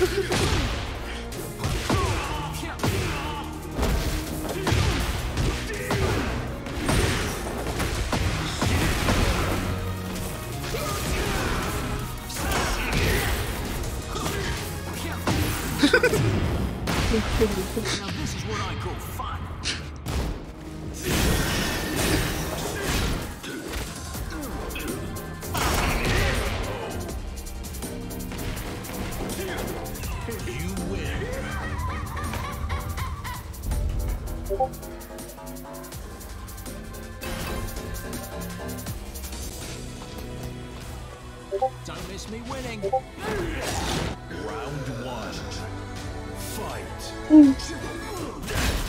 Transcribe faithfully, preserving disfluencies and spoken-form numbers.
Now this is what I call fun. You win. Don't miss me winning. Round one. Fight.